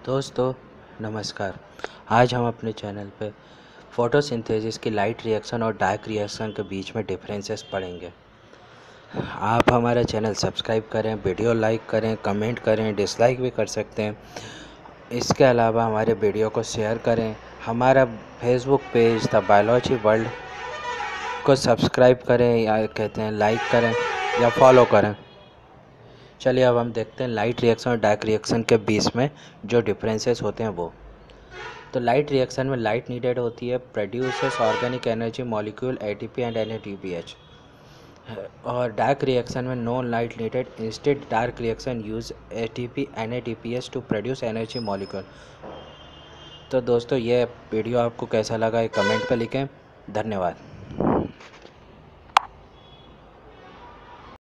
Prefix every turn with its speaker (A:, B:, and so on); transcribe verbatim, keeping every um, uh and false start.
A: दोस्तों नमस्कार। आज हम अपने चैनल पे फोटोसिंथेसिस की लाइट रिएक्शन और डार्क रिएक्शन के बीच में डिफरेंसेस पढ़ेंगे। आप हमारा चैनल सब्सक्राइब करें, वीडियो लाइक करें, कमेंट करें, डिसलाइक भी कर सकते हैं। इसके अलावा हमारे वीडियो को शेयर करें। हमारा Facebook page the biology world को सब्सक्राइब करें या कहते हैं लाइक करें या फॉलो करें। चलिए अब हम देखते हैं लाइट रिएक्शन और डार्क रिएक्शन के बीच में जो डिफरेंसेस होते हैं वो। तो लाइट रिएक्शन में लाइट नीडेड होती है, produces organic energy molecule ATP and NADPH. और डार्क रिएक्शन में no light needed, instead dark reaction use ATP NADPH to produce energy molecule. तो दोस्तों ये वीडियो आपको कैसा लगा ये कमेंट पर लिखें। धन्यवाद।